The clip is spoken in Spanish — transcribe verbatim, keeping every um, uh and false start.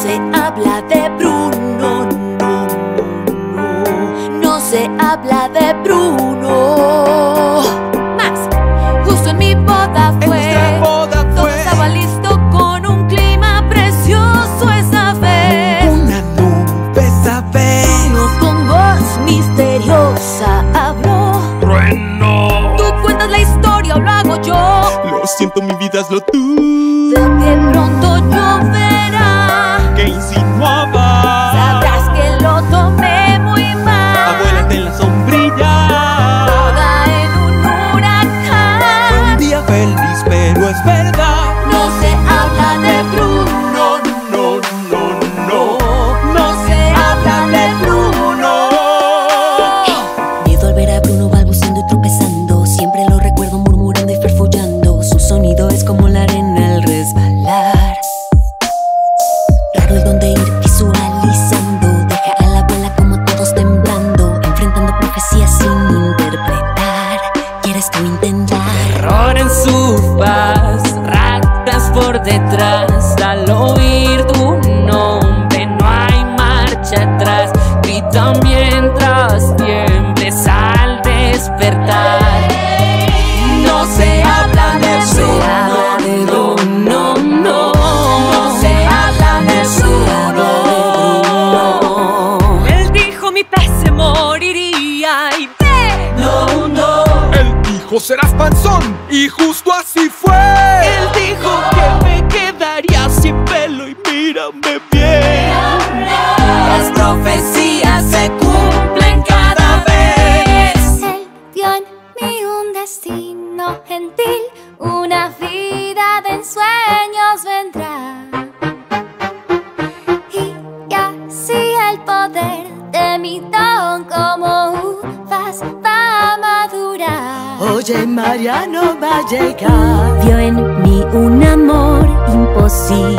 se habla de Bruno, no, no, no se habla de Bruno. Más, justo en mi boda fue, en boda fue. Todo estaba listo con un clima precioso esa vez. Una nube esa vez. Bruno con voz misteriosa habló. Trueno. Tú cuentas la historia o lo hago yo. Lo siento, mi vida, hazlo tú. De que pronto lloverá. ¿Qué insinuaba? Sabrás que lo tomé muy mal. Abuélate en la sombrilla. Toda en un huracán. Un día feliz, pero es verdad. No se habla de Bruno. No, no, no, no. No se habla de Bruno. Miedo al ver a Bruno balbuceando y tropezando. Siempre lo recuerdo murmurando y farfullando. Su sonido es como la arena al resbalar. Raro el don de ir visualizando. Deja a la abuela como todos temblando, enfrentando profecías sin interpretar. ¿Quieres tú intentar? Terror en su faz, ratas por detrás. Al oír tu nombre no hay marcha atrás. Grita mientras tiembles al despertar. No se habla de Bruno, no, no, no. No se habla de Bruno. Él dijo mi pez se moriría y ve. No, no. Él dijo serás panzón y justo así fue. Él dijo que me quedaría sin pelo y mírame bien. Las profecías se cumplen cada vez. Él vio en mí un destino gentil, una vida de ensueños vendrá. Y así el poder de mi don como uvas va a madurar. Oye, Mariano va a llegar. Vio en mí un amor imposible.